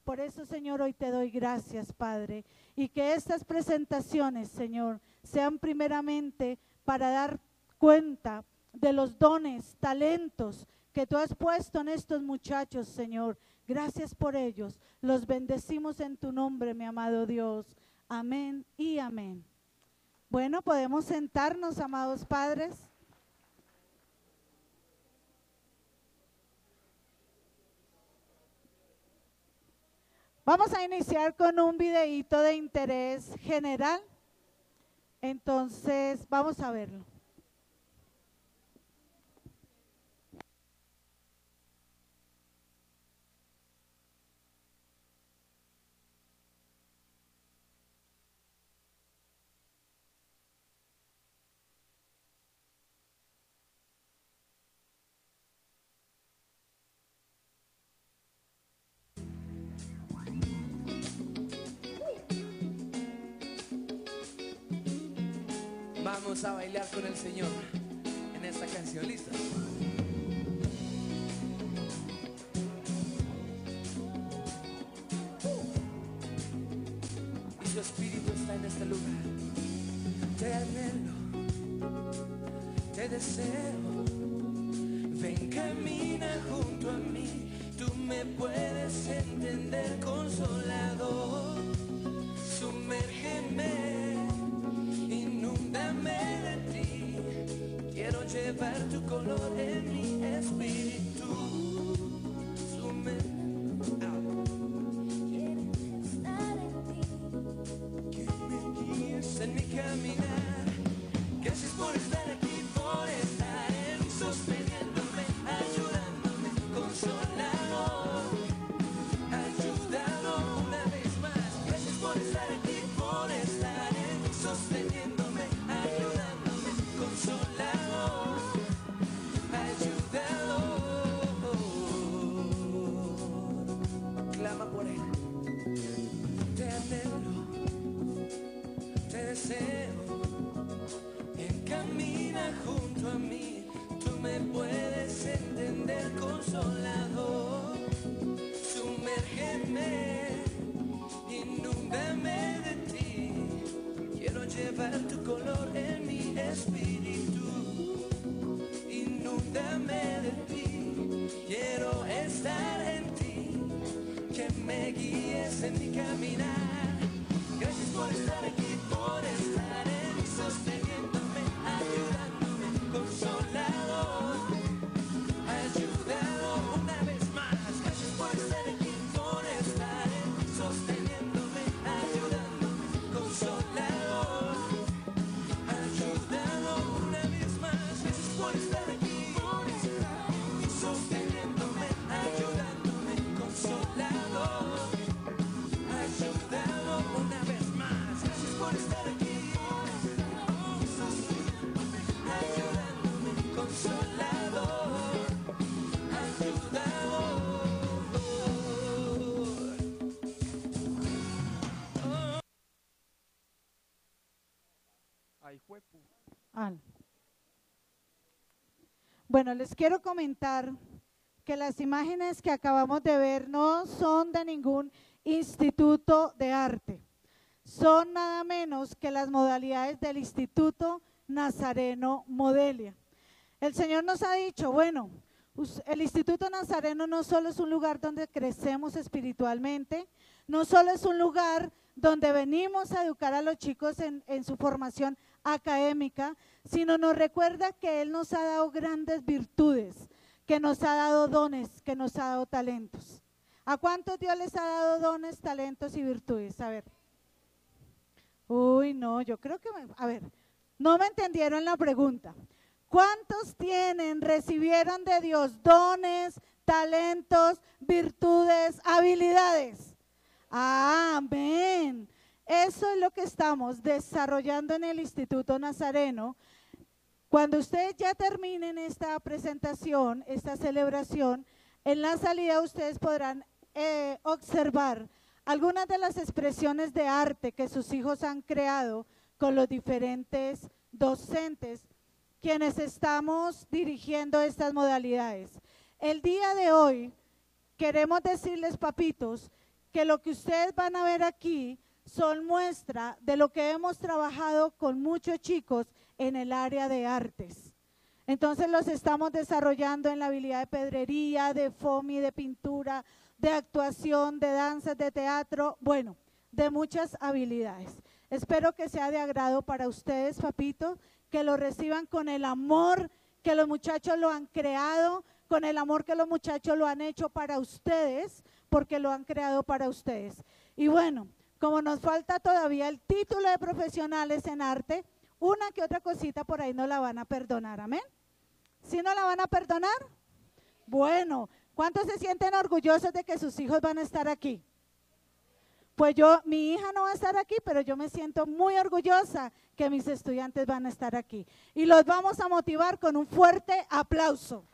Por eso, Señor, hoy te doy gracias, Padre, y que estas presentaciones, Señor, sean primeramente para dar cuenta de los dones, talentos que tú has puesto en estos muchachos, Señor. Gracias por ellos. Los bendecimos en tu nombre, mi amado Dios. Amén y amén. Bueno, podemos sentarnos, amados padres. Vamos a iniciar con un videíto de interés general. Entonces, vamos a verlo. Vamos a bailar con el Señor en esta canción, ¿listos? Y su espíritu está en este lugar. Te anhelo, te deseo. Ven, camina junto a mí. Tú me puedes entender, Consolador. Sumérgeme, inúndame de ti. Quiero llevar tu color en mi espíritu. Quiero estar en ti. Que me guíes en mi caminar. Gracias por estar aquí, por estar en mí, sosteniéndome, ayudándome, Consolador. Ayúdalo una vez más. Gracias por estar aquí, por estar en mí, sosteniéndome, ayudándome, Consolador. Ayúdalo. Clama por él. Te anhelo, te deseo. Camina junto a mí, tú me puedes entender, Consolador. Sumérgeme, inúndame de ti. Quiero llevar tu color en mi espíritu. Inúndame de ti. Quiero estar en ti. Que me guíes en mi caminar. Gracias por estar aquí, por estar en mí, sosteniéndome, ayudándome, Consolador. Ayúdalo una vez más. Gracias por estar aquí, por estar en mí, sosteniéndome, ayudándome, Consolador. Ayúdalo una vez más. Gracias por estar aquí, por estar en mí, sosteniéndome, ayudándome, Consolador. Ayúdalo una vez más. Gracias por estar aquí, por estar en mí, sosteniéndome, ayudándome, Consolador. Ayúdalo. Ay, juepu. Bueno, les quiero comentar que las imágenes que acabamos de ver no son de ningún instituto de arte. Son nada menos que las modalidades del Instituto Nazareno Modelia. El Señor nos ha dicho, bueno, el Instituto Nazareno no solo es un lugar donde crecemos espiritualmente, no solo es un lugar donde venimos a educar a los chicos en su formación académica, sino nos recuerda que Él nos ha dado grandes virtudes, que nos ha dado dones, que nos ha dado talentos. ¿A cuántos Dios les ha dado dones, talentos y virtudes? A ver. Uy, no, yo creo que, a ver, no me entendieron la pregunta. ¿Cuántos recibieron de Dios dones, talentos, virtudes, habilidades? Amén. Eso es lo que estamos desarrollando en el Instituto Nazareno. Cuando ustedes ya terminen esta presentación, esta celebración, en la salida ustedes podrán observar algunas de las expresiones de arte que sus hijos han creado con los diferentes docentes quienes estamos dirigiendo estas modalidades. El día de hoy queremos decirles, papitos, que lo que ustedes van a ver aquí son muestra de lo que hemos trabajado con muchos chicos en el área de artes. Entonces los estamos desarrollando en la habilidad de pedrería, de foamy, de pintura, de actuación, de danzas, de teatro, bueno, de muchas habilidades. Espero que sea de agrado para ustedes, papito, que lo reciban con el amor que los muchachos lo han creado, con el amor que los muchachos lo han hecho para ustedes, porque lo han creado para ustedes. Y bueno, como nos falta todavía el título de profesionales en arte, una que otra cosita por ahí no la van a perdonar, ¿amén? ¿Sí no la van a perdonar? Bueno, ¿cuántos se sienten orgullosos de que sus hijos van a estar aquí? Pues mi hija no va a estar aquí, pero yo me siento muy orgullosa que mis estudiantes van a estar aquí. Y los vamos a motivar con un fuerte aplauso.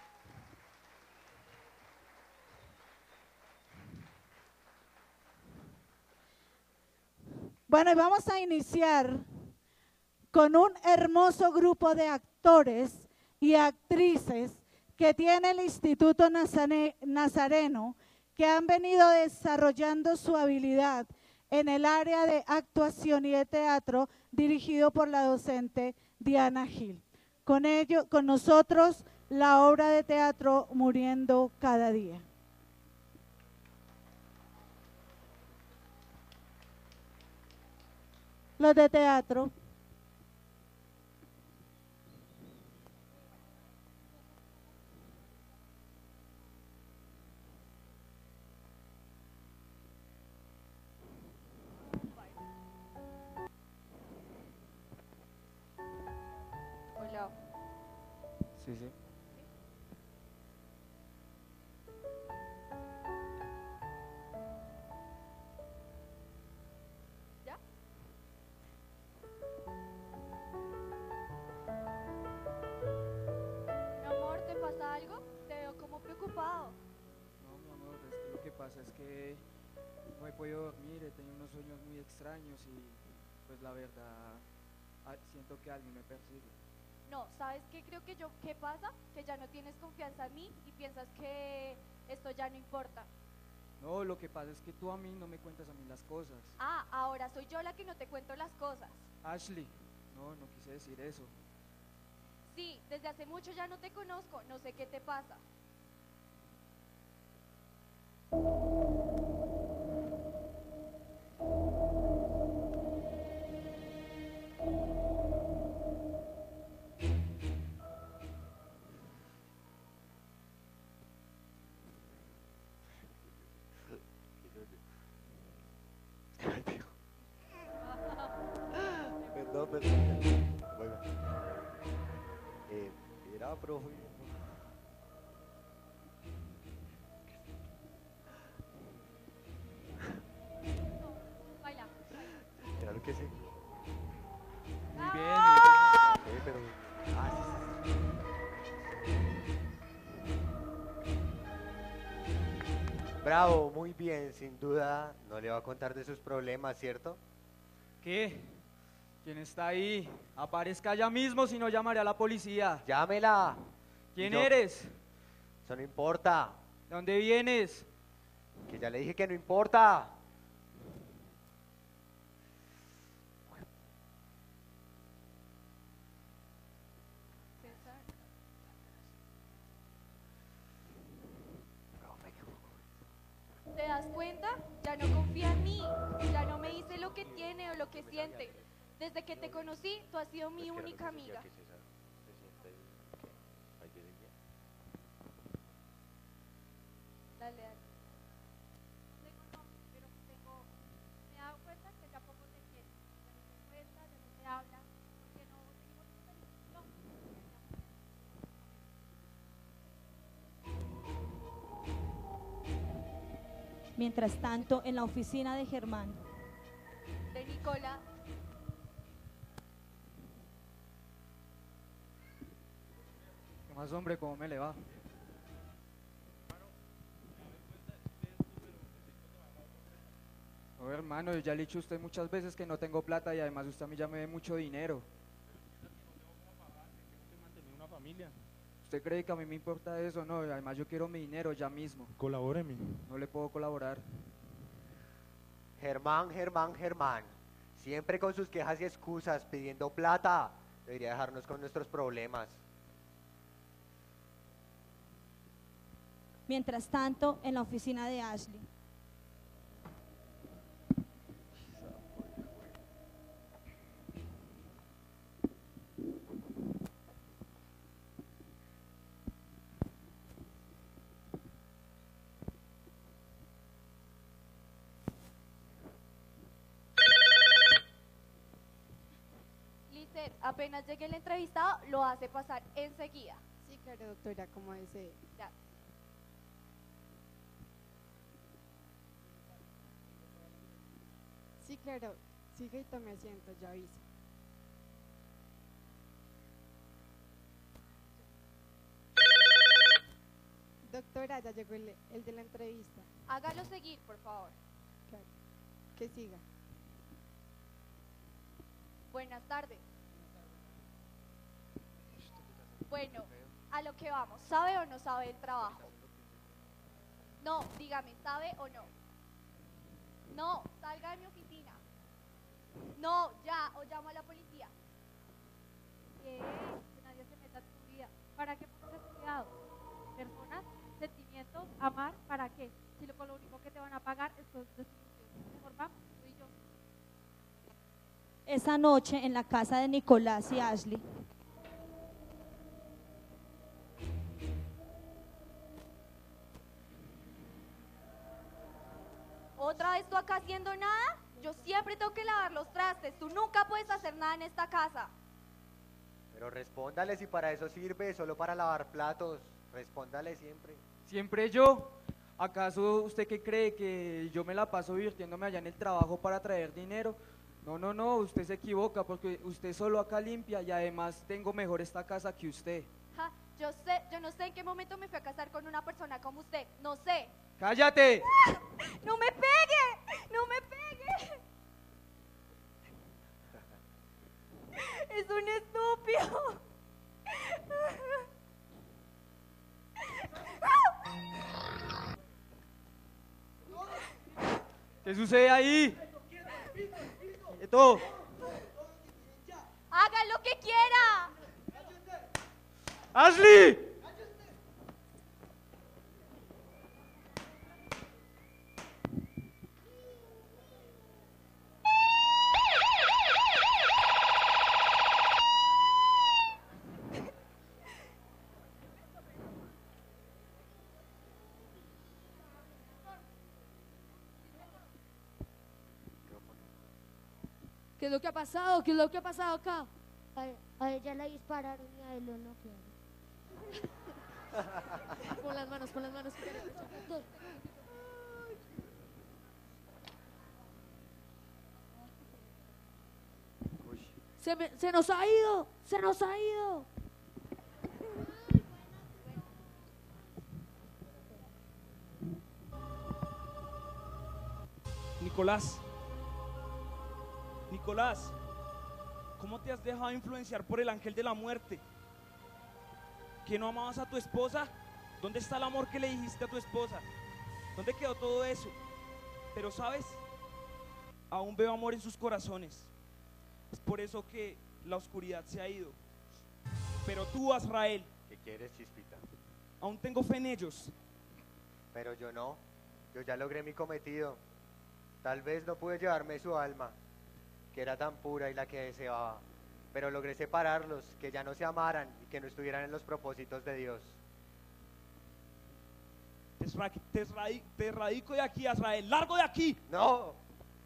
Bueno, y vamos a iniciar con un hermoso grupo de actores y actrices que tiene el Instituto Nazareno, que han venido desarrollando su habilidad en el área de actuación y de teatro, dirigido por la docente Diana Gil. Con nosotros, la obra de teatro Muriendo cada día. Los de teatro. Hola. Sí, sí. ¿Ya? Mi amor, ¿te pasa algo? Te veo como preocupado. No, mi amor, es que lo que pasa es que no he podido dormir, he tenido unos sueños muy extraños y pues la verdad siento que alguien me persigue. No, ¿sabes qué creo que qué pasa? Que ya no tienes confianza en mí y piensas que esto ya no importa. No, lo que pasa es que tú a mí no me cuentas a mí las cosas. Ah, ahora soy yo la que no te cuento las cosas. Ashley, no, no quise decir eso. Sí, desde hace mucho ya no te conozco, no sé qué te pasa. Perdón, perdón. Bueno, era profe. Baila. Claro que sí. Muy bien, muy bien. Ok, pero. Ah, sí, sí. Bravo, muy bien. Sin duda, no le va a contar de sus problemas, ¿cierto? ¿Qué? ¿Quién está ahí? Aparezca ya mismo, si no llamaré a la policía. Llámela. ¿Quién Yo- eres? Eso no importa. ¿De dónde vienes? Que ya le dije que no importa. César. ¿Te das cuenta? Ya no confía en mí, ya no me dice lo que tiene o lo que siente. Desde que te conocí, tú has sido mi única amiga. Dale, dale. No tengo nombre, pero me he dado cuenta que tampoco te quiere. Ya no te cuenta, ya no te habla, porque no seguimos esta discusión. Mientras tanto, en la oficina de Germán. De Nicola. ¿Qué más, hombre? ¿Cómo me le va? No, hermano, yo ya le he dicho a usted muchas veces que no tengo plata y además usted a mí ya me dé mucho dinero. Mantener una familia. ¿Usted cree que a mí me importa eso? No, además yo quiero mi dinero ya mismo. Colabóreme. No le puedo colaborar. Germán, Germán, Germán. Siempre con sus quejas y excusas, pidiendo plata. Debería dejarnos con nuestros problemas. Mientras tanto, en la oficina de Ashley. Lizeth, apenas llegue el entrevistado, lo hace pasar enseguida. Sí, claro, doctora, como desee. Gracias. Sí, claro, siga y tome asiento, ya aviso. Doctora, ya llegó el de la entrevista. Hágalo seguir, por favor. Claro, que siga. Buenas tardes. Bueno, a lo que vamos. ¿Sabe o no sabe el trabajo? No, dígame, ¿sabe o no? No, salga de mi oficina. No, ya, o llamo a la policía. Que nadie se meta en tu vida. ¿Para qué hemos estudiado? Personas, sentimientos, amar, ¿para qué? Si con lo único que te van a pagar es con desilusión. Mejor vamos, tú y yo. Esa noche en la casa de Nicolás y Ashley. ¿Otra vez tú acá haciendo nada? Yo siempre tengo que lavar los trastes. Tú nunca puedes hacer nada en esta casa. Pero respóndale si para eso sirve, solo para lavar platos. Respóndale siempre. ¿Siempre yo? ¿Acaso usted qué cree que yo me la paso divirtiéndome allá en el trabajo para traer dinero? No, no, no, usted se equivoca porque usted solo acá limpia y además tengo mejor esta casa que usted. Ja, yo no sé en qué momento me fui a casar con una persona como usted. No sé. ¡Cállate! ¡No me pegue! ¡No me pegue! Es un estúpido. ¿Qué sucede ahí? ¡Quieto! Haga lo que quiera. ¡Ashley! ¿Qué es lo que ha pasado? ¿Qué es lo que ha pasado acá? A ella la dispararon y a él lo noquearon. Pon las manos, pon las manos. Uy. Se nos ha ido, se nos ha ido. Nicolás, Nicolás, ¿cómo te has dejado influenciar por el ángel de la muerte? ¿Que no amabas a tu esposa? ¿Dónde está el amor que le dijiste a tu esposa? ¿Dónde quedó todo eso? Pero sabes, aún veo amor en sus corazones. Es por eso que la oscuridad se ha ido. Pero tú, Azrael, ¿Qué quieres, Chispita? aún tengo fe en ellos. Pero yo no. Yo ya logré mi cometido. Tal vez no pude llevarme su alma, que era tan pura y la que deseaba. Pero logré separarlos, que ya no se amaran y que no estuvieran en los propósitos de Dios. Te erradico de aquí, Azrael. ¡Largo de aquí! ¡No!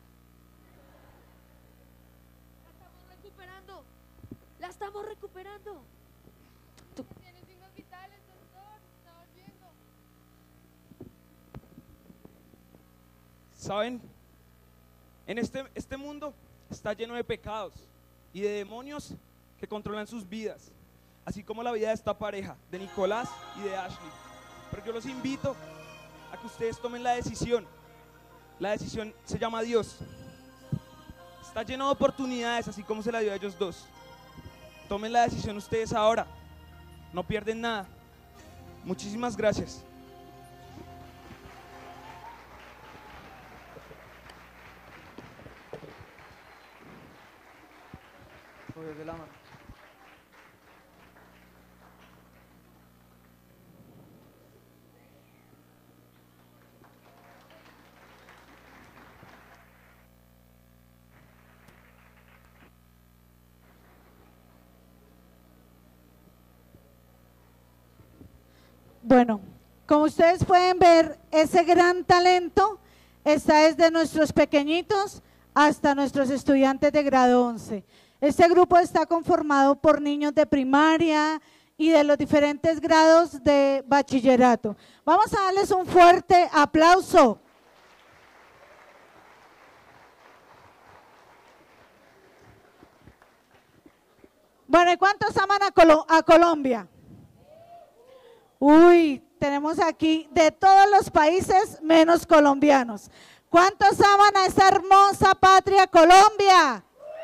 La estamos recuperando. La estamos recuperando. Tiene signos vitales, doctor. Estamos viendo. ¿Saben? En este mundo está lleno de pecados y de demonios que controlan sus vidas, así como la vida de esta pareja, de Nicolás y de Ashley. Pero yo los invito a que ustedes tomen la decisión. La decisión se llama Dios. Está lleno de oportunidades, así como se la dio a ellos dos. Tomen la decisión ustedes ahora. No pierden nada. Muchísimas gracias. coger de la mano. Bueno, como ustedes pueden ver, ese gran talento está desde nuestros pequeñitos hasta nuestros estudiantes de grado 11. Este grupo está conformado por niños de primaria y de los diferentes grados de bachillerato. Vamos a darles un fuerte aplauso. Bueno, ¿y cuántos aman a Colombia? Uy, tenemos aquí de todos los países menos colombianos. ¿Cuántos aman a esa hermosa patria Colombia?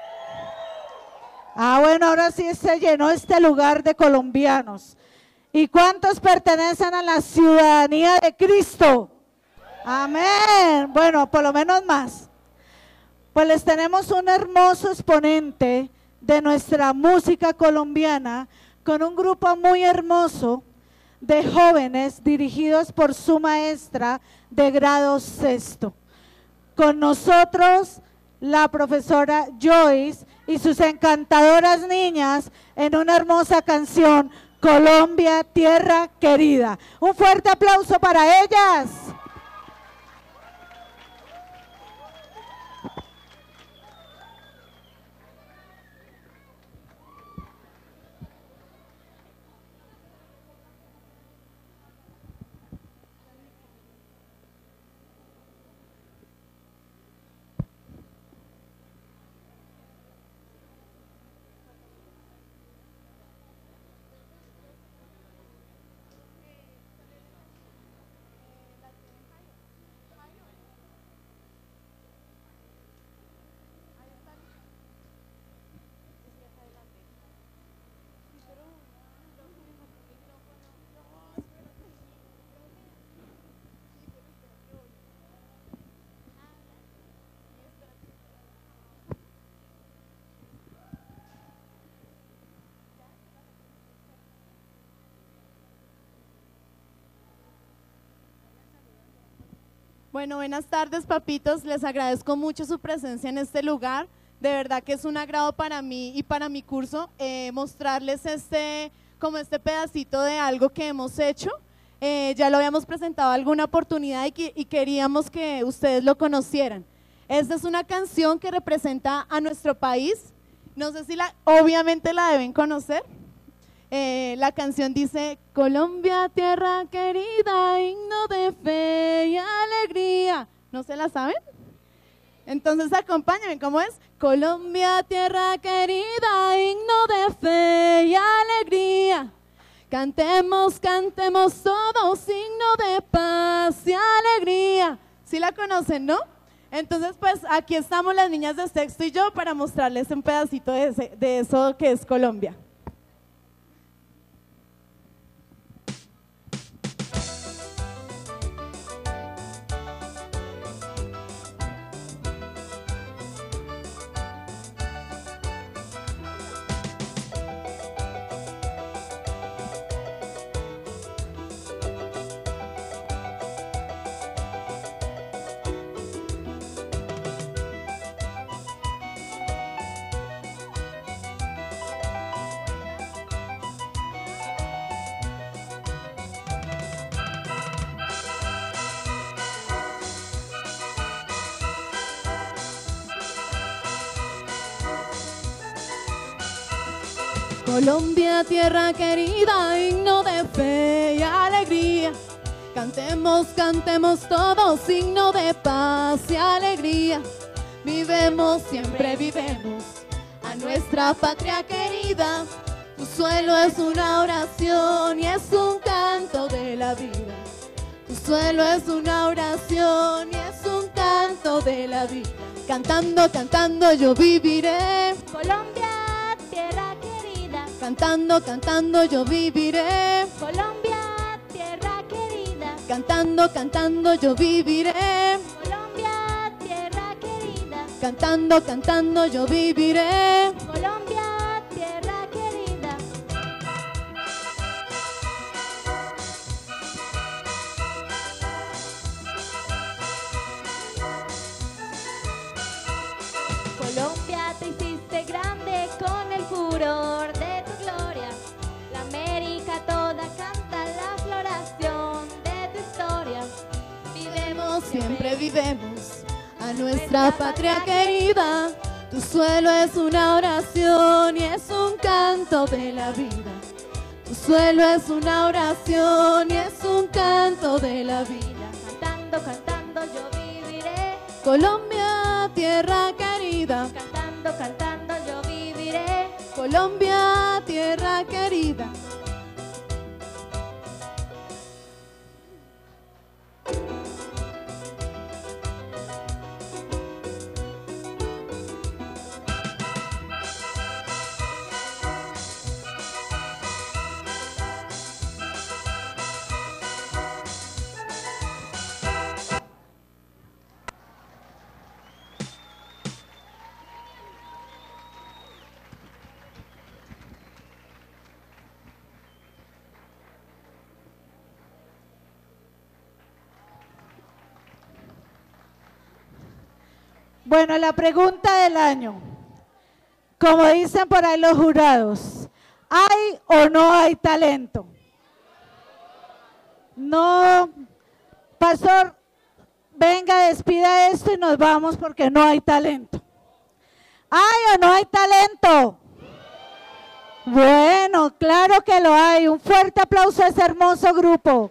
Ah, bueno, ahora sí se llenó este lugar de colombianos. ¿Y cuántos pertenecen a la ciudadanía de Cristo? Amén. Bueno, por lo menos más. Pues les tenemos un hermoso exponente de nuestra música colombiana con un grupo muy hermoso de jóvenes dirigidos por su maestra de grado sexto. Con nosotros la profesora Joyce y sus encantadoras niñas en una hermosa canción, Colombia, Tierra Querida. Un fuerte aplauso para ellas. Bueno, buenas tardes, papitos. Les agradezco mucho su presencia en este lugar. De verdad que es un agrado para mí y para mi curso mostrarles este pedacito de algo que hemos hecho. Ya lo habíamos presentado alguna oportunidad y queríamos que ustedes lo conocieran. Esta es una canción que representa a nuestro país. No sé si obviamente la deben conocer. La canción dice: Colombia, tierra querida, himno de fe y alegría. ¿No se la saben? Entonces acompáñenme, ¿cómo es? Colombia, tierra querida, himno de fe y alegría. Cantemos, cantemos todos, signo de paz y alegría. ¿Sí la conocen, no? Entonces, pues aquí estamos las niñas de sexto y yo para mostrarles un pedacito de eso que es Colombia. Colombia, tierra querida, himno de fe y alegría. Cantemos, cantemos todos, signo de paz y alegría. Vivemos, siempre vivemos a nuestra patria querida. Tu suelo es una oración y es un canto de la vida. Tu suelo es una oración y es un canto de la vida. Cantando, cantando yo viviré. Colombia, tierra querida. Cantando, cantando yo viviré. Colombia, tierra querida. Cantando, cantando yo viviré. Colombia, tierra querida. Cantando, cantando yo viviré. Colombia, siempre vivemos a nuestra patria querida. Tu suelo es una oración y es un canto de la vida. Tu suelo es una oración y es un canto de la vida. Cantando, cantando yo viviré. Colombia, tierra querida. Cantando, cantando yo viviré. Colombia, tierra querida. Bueno, la pregunta del año. Como dicen por ahí los jurados, ¿hay o no hay talento? No. Pastor, venga, despida esto y nos vamos porque no hay talento. ¿Hay o no hay talento? Bueno, claro que lo hay. Un fuerte aplauso a ese hermoso grupo.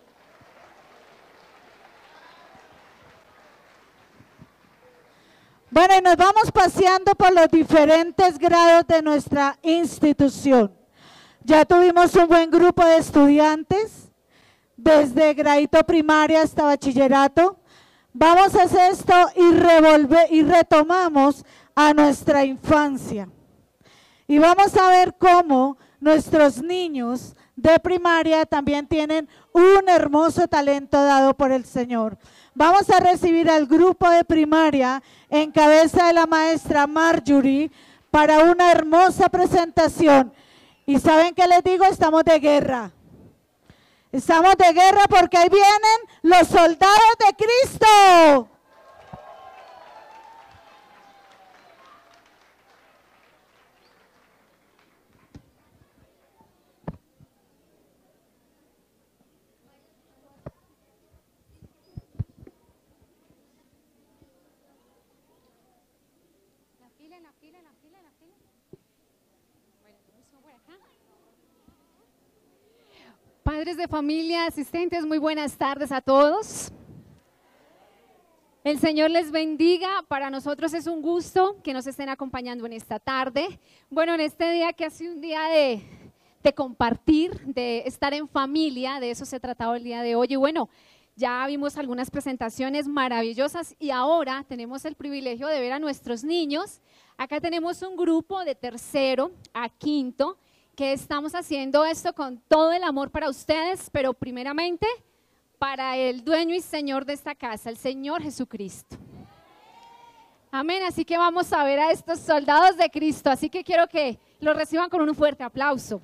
Bueno, y nos vamos paseando por los diferentes grados de nuestra institución. Ya tuvimos un buen grupo de estudiantes, desde gradito primaria hasta bachillerato. Vamos a hacer esto y retomamos a nuestra infancia. Y vamos a ver cómo nuestros niños de primaria también tienen un hermoso talento dado por el Señor. Vamos a recibir al grupo de primaria en cabeza de la maestra Marjorie para una hermosa presentación. Y ¿saben qué les digo? Estamos de guerra. Estamos de guerra porque ahí vienen los soldados de Cristo. Padres de familia, asistentes, muy buenas tardes a todos. El Señor les bendiga. Para nosotros es un gusto que nos estén acompañando en esta tarde. Bueno, en este día que ha sido un día de compartir, de estar en familia, de eso se ha tratado el día de hoy. Y bueno, ya vimos algunas presentaciones maravillosas y ahora tenemos el privilegio de ver a nuestros niños. Acá tenemos un grupo de tercero a quinto, que estamos haciendo esto con todo el amor para ustedes, pero primeramente para el dueño y Señor de esta casa, el Señor Jesucristo. Amén, así que vamos a ver a estos soldados de Cristo, así que quiero que los reciban con un fuerte aplauso.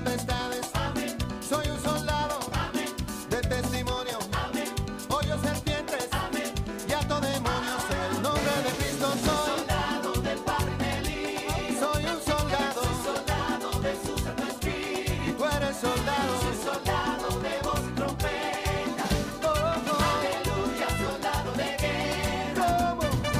potestades. Soy un soldado de testimonio. Hoyo serpientes y ato demonios. En el nombre de Cristo soy soldado del Padre Nelly. Soy un soldado de su Santo Espíritu. Y tú eres soldado. Soy soldado de voz y trompeta. Aleluya, soldado de guerra.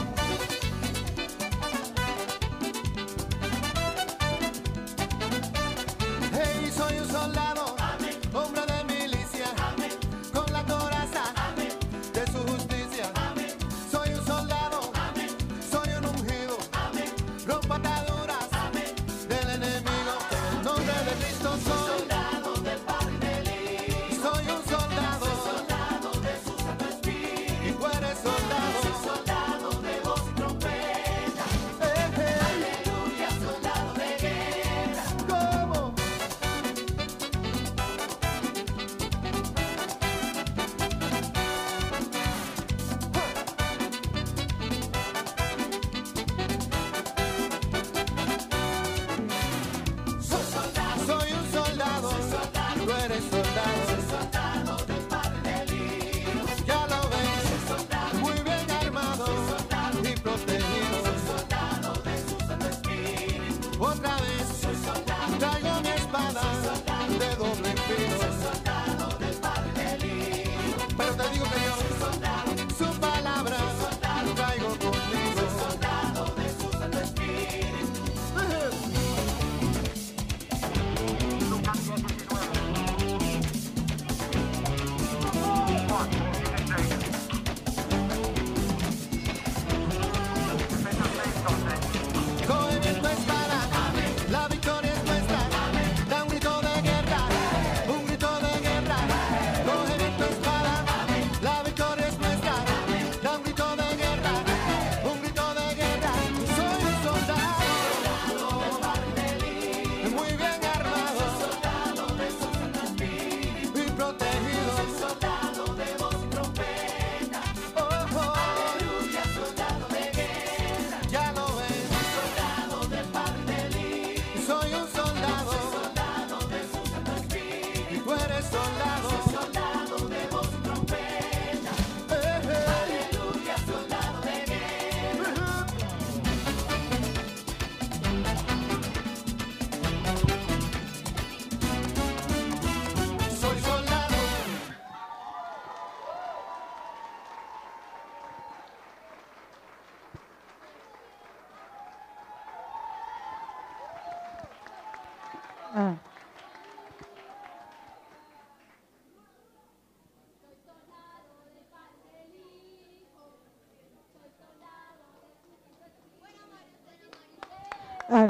Hey, soy un soldado, hombre de milicia, con la coraza de su justicia. Soy un soldado, soy un ungido, rompo ataduras del enemigo. En el nombre de Cristo soy soldado del Padre Nelly. Soy un soldado de su Santo Espíritu. Y tú eres soldado de voz y trompeta. Aleluya, soldado de guerra. ¿Cómo? Soy un soldado, tú eres soldado del Padre Nelly. Ya lo ves, muy bien armado y protegido. Soy soldado de su Santo Espíritu. Otra vez, traigo mi espada de doble filo. Soy soldado del Padre Nelly. Pero te digo que yo, su palabra, traigo conmigo. Soy soldado de su Santo Espíritu. Coge bien tu espada, la victoria es nuestra. Da un grito de guerra, un grito de guerra. Coge bien tu espada, la victoria es nuestra. Da un grito de guerra, un grito de guerra. Soy un soldado del Padre Nelly, muy bien armado, soldado de su Santo Espíritu y protegido. Soy soldado de voz y trompeta. Aleluya, soldado de guerra. Ya lo ves, soldado del Padre Nelly. Soy un soldado de su Santo Espíritu. Y tú eres soldado de voz y trompeta. Aleluya, soldado de guerra. Soy soldado. Ah. Ah.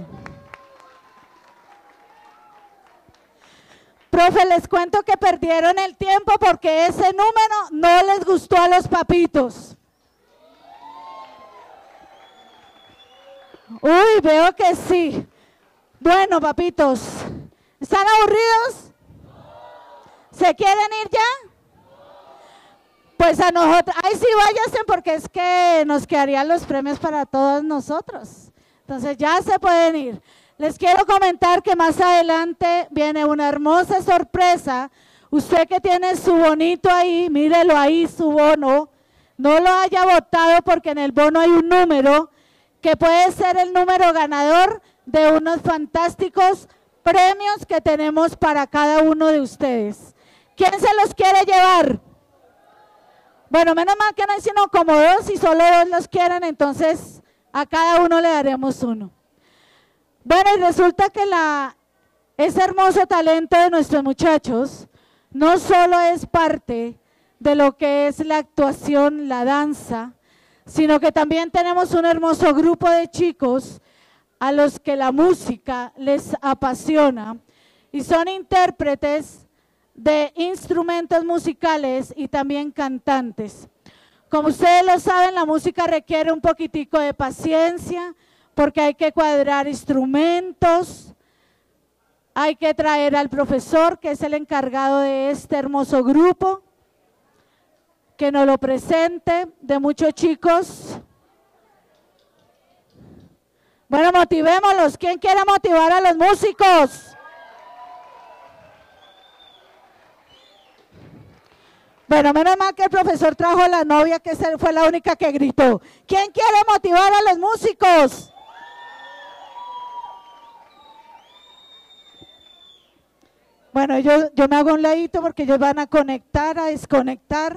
Profe, les cuento que perdieron el tiempo porque ese número no les gustó a los papitos. Uy, veo que sí. Bueno, papitos, ¿están aburridos? ¿Se quieren ir ya? Pues a nosotros, ay sí, váyanse porque es que nos quedarían los premios para todos nosotros. Entonces ya se pueden ir. Les quiero comentar que más adelante viene una hermosa sorpresa. Usted que tiene su bonito ahí, mírelo ahí, su bono. No lo haya votado porque en el bono hay un número que puede ser el número ganador de unos fantásticos premios que tenemos para cada uno de ustedes. ¿Quién se los quiere llevar? Bueno, menos mal que no hay sino como dos, y solo dos los quieren, entonces a cada uno le daremos uno. Bueno, y resulta que ese hermoso talento de nuestros muchachos no solo es parte de lo que es la actuación, la danza, sino que también tenemos un hermoso grupo de chicos a los que la música les apasiona y son intérpretes de instrumentos musicales y también cantantes. Como ustedes lo saben, la música requiere un poquitico de paciencia porque hay que cuadrar instrumentos, hay que traer al profesor que es el encargado de este hermoso grupo, que nos lo presente, de muchos chicos. Bueno, motivémoslos. ¿Quién quiere motivar a los músicos? Bueno, menos mal que el profesor trajo a la novia, que fue la única que gritó. ¿Quién quiere motivar a los músicos? Bueno, yo me hago a un ladito porque ellos van a conectar, a desconectar.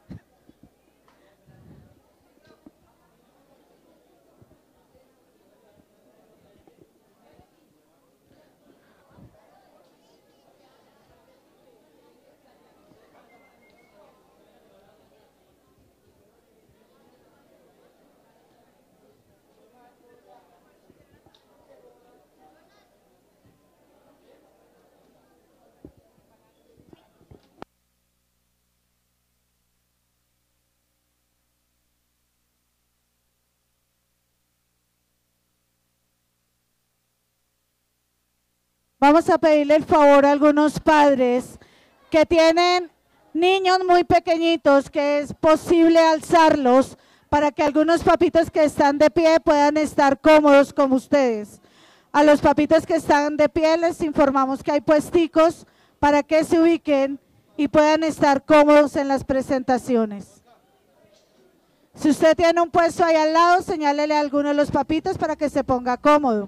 Vamos a pedirle el favor a algunos padres que tienen niños muy pequeñitos, que es posible alzarlos para que algunos papitos que están de pie puedan estar cómodos como ustedes. A los papitos que están de pie les informamos que hay puesticos para que se ubiquen y puedan estar cómodos en las presentaciones. Si usted tiene un puesto ahí al lado, señálele a alguno de los papitos para que se ponga cómodo.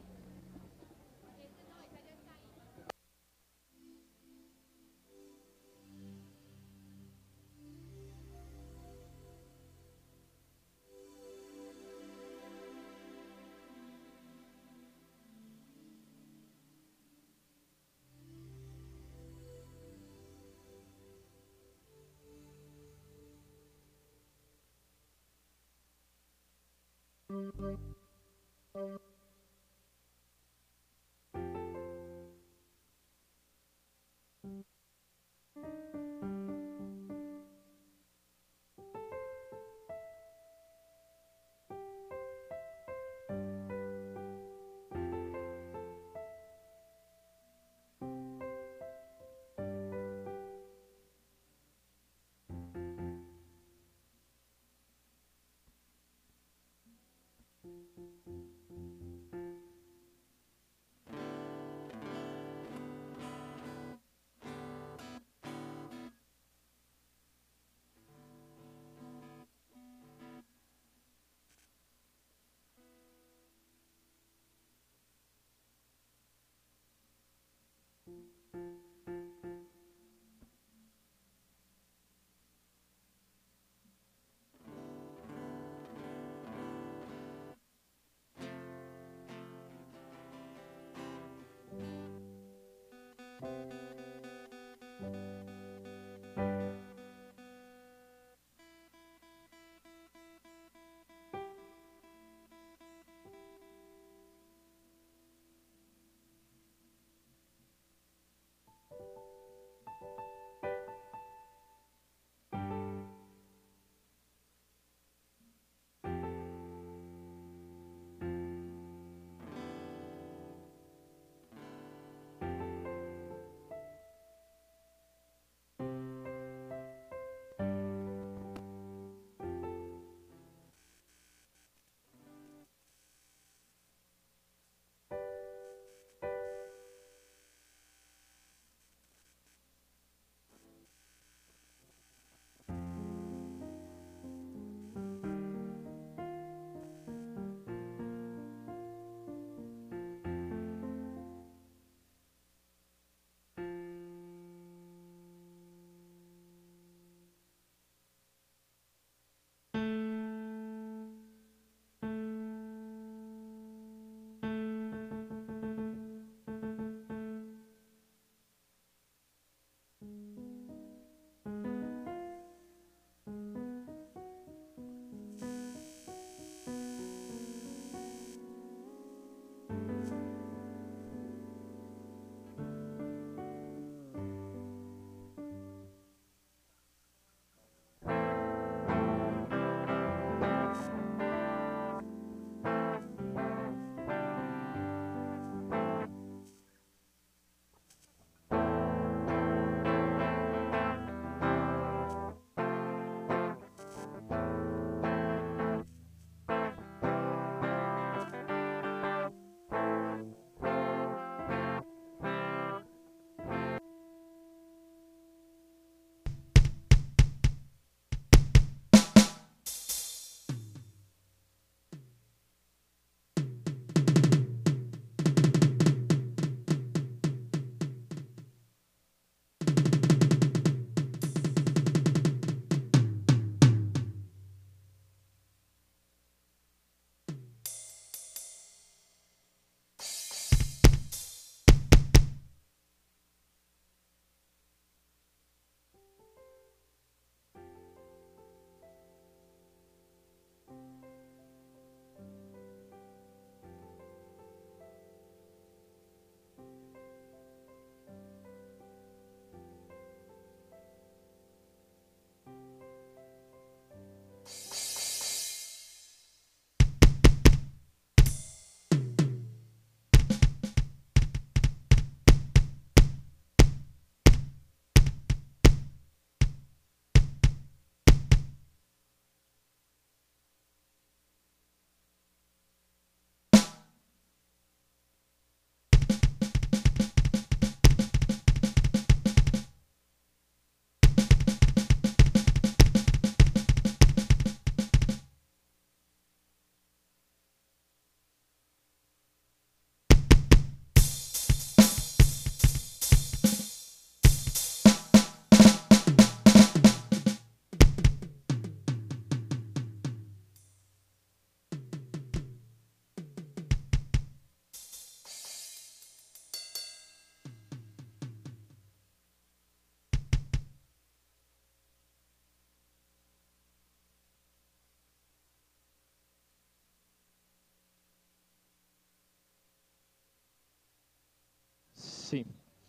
Sí.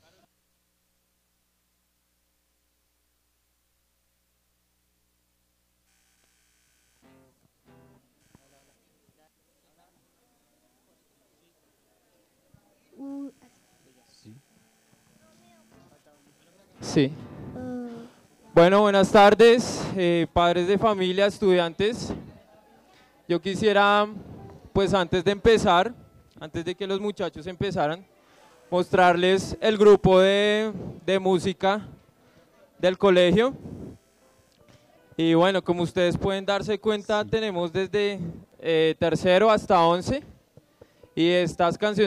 Sí. Bueno, buenas tardes, padres de familia, estudiantes. Yo quisiera, pues antes de empezar, antes de que los muchachos empezaran, mostrarles el grupo de música del colegio. Y bueno, como ustedes pueden darse cuenta, tenemos desde tercero hasta 11. Y estas canciones